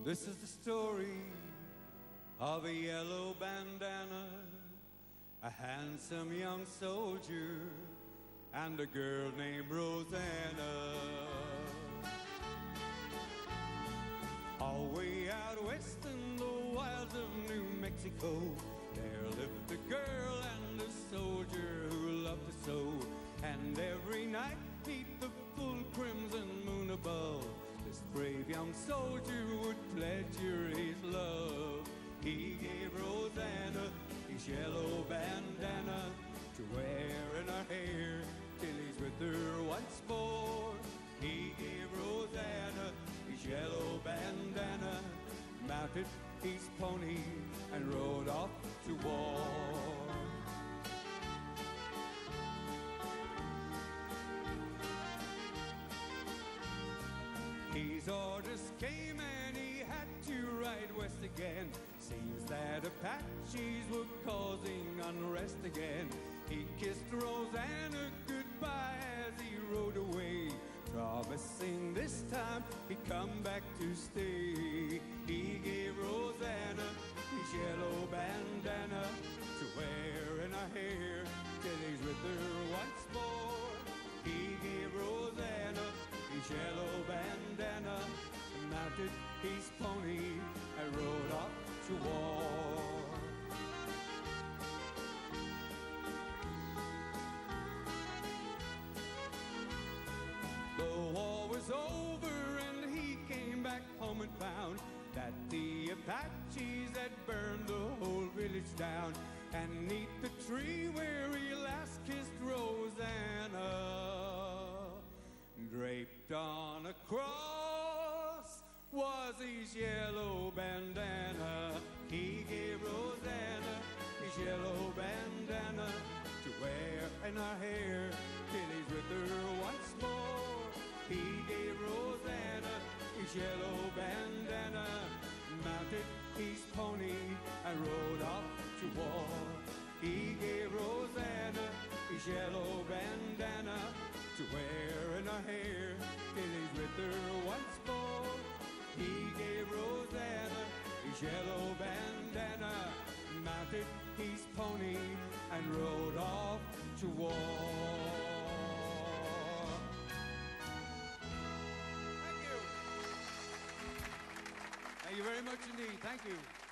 This is the story of a yellow bandana, a handsome young soldier, and a girl named Rosanna. All way out west in the wilds of New Mexico, there lived a girl and a soldier who loved to sew. And every night, neath the full crimson moon above, this brave young soldier would pledge her his love. He gave Rosanna his yellow bandana to wear in her hair till he's with her once more. He gave Rosanna his yellow bandana, mounted his pony, and rode off to war. His orders came and he had to ride west again. Seems that Apaches were causing unrest again. He kissed Rosanna goodbye as he rode away, promising this time he'd come back to stay. He gave Rosanna his yellow bandana to wear in her hair till he's with her once more. He gave Rosanna his yellow bandana, mounted his pony, and rode off to war. The war was over and he came back home and found that the Apaches had burned the whole village down. And 'neath the tree where he last kissed Rosanna, draped on a cross was his yellow bandana. He gave Rosanna his yellow bandana to wear in her hair till he's with her once more. He gave Rosanna his yellow bandana, mounted his pony, and rode off to war. He gave Rosanna his yellow bandana to wear in her hair till he's with her once more. He gave Rosanna his yellow bandana, mounted his pony, and rode off to war. Thank you. Thank you very much indeed. Thank you.